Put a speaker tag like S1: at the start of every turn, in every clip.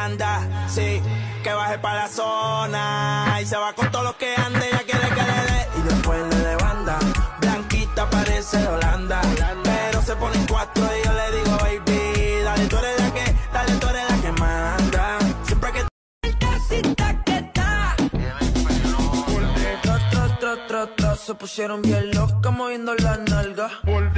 S1: manda, sí, que baje para la zona. Y se va con todos los que ande, ella quiere que le dé. Y después le banda, blanquita parece de Holanda. Pero se ponen cuatro y yo le digo, baby, dale, tú eres la que, dale, tú eres la que manda. Siempre que
S2: se pusieron bien locas moviendo las nalgas.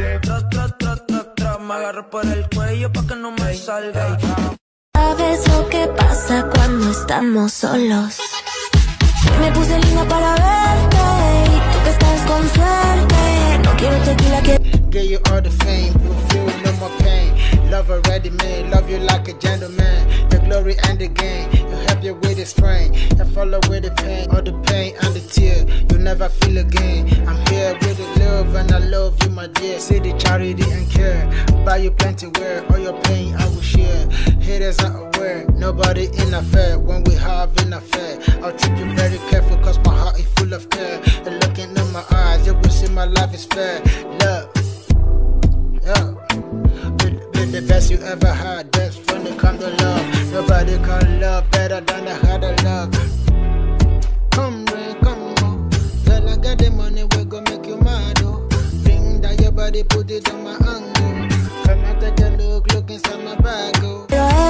S2: Me agarro por el cuello pa' que no me salga.
S3: ¿Sabes lo que pasa cuando estamos solos? Me puse linda para verte y tú que estás con suerte. No quiero tequila que...
S4: Give you all the fame, you feel no more pain. Love already made, love you like a gentleman. The glory and the gain, you help you with the strain. You follow with the pain, all the pain and the tear. You never feel again. I'm here with the love and I love you, my dear. See the charity and care. Buy you plenty wear, all your pain I will share. Haters are aware, nobody in affair. When we have an affair, I'll treat you very careful, cause my heart is full of care. And looking in my eyes, you will see my life is fair. Love, yeah, been the best you ever had. That's when it come to love. Nobody can love better than I had a love. Come rain, come on, girl, I got the money, we gon' make you mad, oh. Bring down your body, put it on my angle. Come and take a look inside my bag, oh.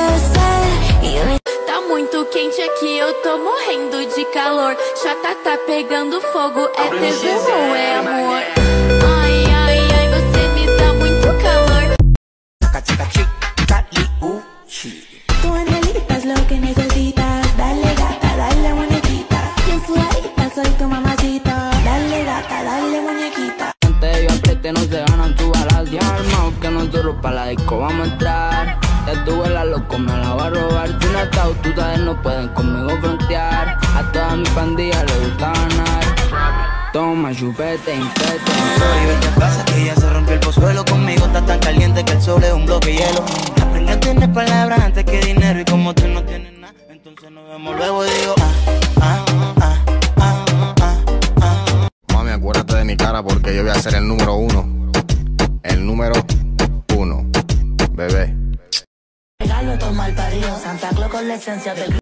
S3: Tá muito quente aqui, eu tô morrendo de calor. Chata tá pegando fogo, é tesão ou é amor? Ai, ai, ai, você me dá muito calor. Tu angelitas lo que necesitas. Dale gata, dale muñequita. Bien sudadita, soy tu mamacita. Dale gata, dale muñequita.
S2: Antes yo apriete, no se ganan tu balas de arma. Que nosotros pa' la disco vamos a entrar. Ya tuve la loco, me la va a robar. Si no está, tú sabes, no pueden conmigo frontear. A toda mi pandilla le gusta ganar. Toma, chupete, infete.
S1: ¿qué te pasa? Que ya se rompió el pozuelo. Conmigo está tan caliente que el sol es un bloque de hielo. Aprende a tener palabras antes que dinero. Y como tú no tienes nada, entonces nos vemos luego y digo
S5: Mami, acuérdate de mi cara porque yo voy a ser el número uno. El número uno, bebé.
S3: Regalo toma el parido, Santa Claus con la esencia del